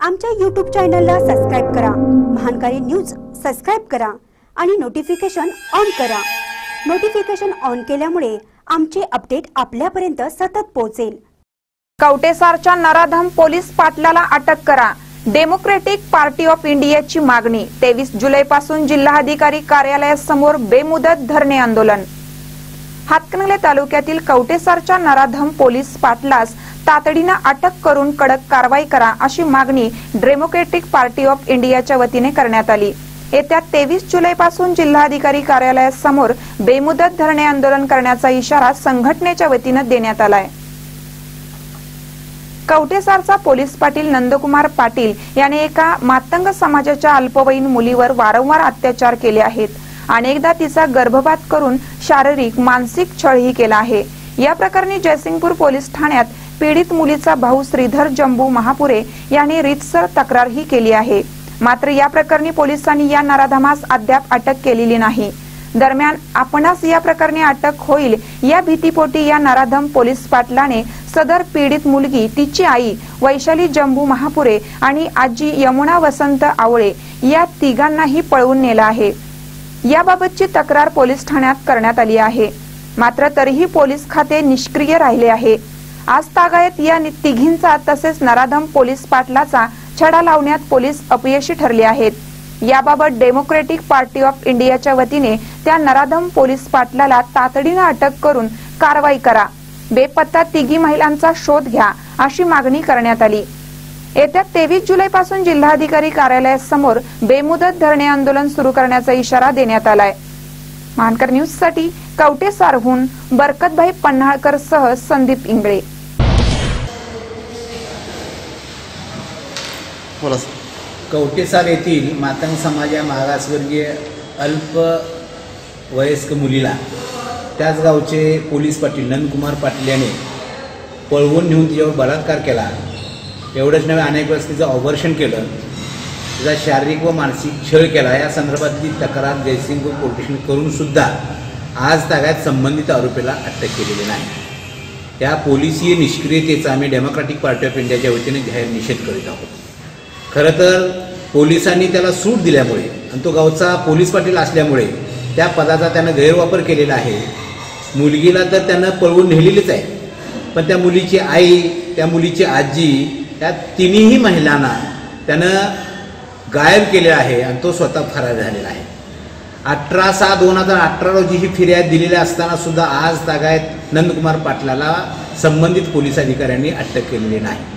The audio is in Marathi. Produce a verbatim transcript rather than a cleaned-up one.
आमच्या यूट्यूब चॅनलला सबस्क्राइब करा, महानकारी न्यूज सबस्क्राइब करा आणि नोटिफिकेशन ऑन करा। नोटिफिकेशन ऑन केल्यामुळे आमचे अपडेट आपल्यापर्यंत सतत पोहोचेल। कवटेसारच्या नराधम पोलीस पाटलाला अटक करा, डेमोक्रेटिक पार्टी ऑफ इंडियाची मागणी। तेवीस जुलै पासून जिल्हाधिकारी कार्यालयासमोर बेमुदत धरणे आंदोलन। हातकणंगले तालुक्यातील कवटेसारच्या नराधम पोलीस पाटलास तातडीने अटक करून कडक कारवाई करा अशी मागणी डेमोक्रेटिक पार्टी ऑफ इंडियाच्या वतीने करण्यात आली। येत्या तेवीस जुलै पासून जिल्हाधिकारी कार्यालयासमोर बेमुदत धरणे आंदोलन करण्याचा इशारा संघटनेच्या वतीने देण्यात आलाय। कवटेसारचा पोलीस पाटील नंदकुमार पाटील याने एका मातंग समाजाच्या अल्पवयीन मुलीवर वारंवार अत्याचार केले आहेत। अनेकदा तिचा गर्भपात करून शारीरिक मानसिक छळही केला आहे। या प्रकरणी जयसिंगपूर पोलीस ठाण्यात पीडित मुलीचा भाऊ श्रीधर जंबू महापुरे यांनी रीतसर तक्रारही केली आहे। मात्र या प्रकरणी पोलिसांनी या नराधमास अद्याप अटक केलेली नाही। दरम्यान आपणास या प्रकरणी अटक होईल या भीतीपोटी या नराधम पोलीस पाटलाने सदर पीडित मुलगी, तिची आई वैशाली जंबू महापुरे आणि आजी यमुना वसंत आवळे या तिघांनाही पळवून नेला आहे। याबाबतची तक्रार पोलीस ठाण्यात करण्यात आली आहे। मात्र तरीही पोलीस खाते निष्क्रिय राहिले आहे। आज तागायत या तिघींचा तसेच नराधम पोलीस पाटलाचा छडा लावण्यात पोलीस अपयशी ठरले आहेत। याबाबत डेमोक्रेटिक पार्टी ऑफ इंडियाच्या वतीने त्या नराधम पोलीस पाटलाला तातडीने अटक करून कारवाई करा, बेपत्ता तिघी महिलांचा शोध घ्या अशी मागणी करण्यात आली। येत्या तेवीस जुलै पासून जिल्हाधिकारी कार्यालयासमोर बेमुदत धरणे आंदोलन सुरू करण्याचा इशारा देण्यात आलाय। महानकर न्यूज साठी कवटेसारहून बरकतभाई पन्हाळकर सह संदीप इंगळे। कवटेसार येथील मातंग समाज या मागासवर्गीय अल्प वयस्क मुलीला त्याच गावचे पोलीस पाटील नंदकुमार पाटील यांनी पळवून नेऊन तिच्यावर बलात्कार केला। एवढंच नव्हे, अनेक वेळेस तिचं ऑपरेशन केलं, तिचा शारीरिक व मानसिक छळ केला। या संदर्भातली तक्रार जयसिंगपूर पोलीस स्टेशन करून सुद्धा आज तागायत संबंधित आरोपीला अटक केलेली नाही। त्या पोलिसीय निष्क्रियतेचा आम्ही डेमोक्रेटिक पार्टी ऑफ इंडियाच्या वतीने जाहीर निषेध करीत आहोत। खरं तर पोलिसांनी त्याला सूट दिल्यामुळे आणि तो गावचा पोलीस पाटील असल्यामुळे त्या पदाचा त्यानं गैरवापर केलेला आहे। मुलगीला तर त्यानं पळवून नेलेलीच आहे, पण त्या मुलीची आई, त्या मुलीची आजी, त्या तिन्ही महिलांना त्यानं गायब केलेला आहे आणि तो स्वतः फरार झालेला आहे। अठरा सहा दोन हजार अठरा रोजी ही फिर्याद दिलेली असताना सुद्धा आज तागायत नंदकुमार पाटलाला संबंधित पोलीस अधिकाऱ्यांनी अटक केलेली नाही।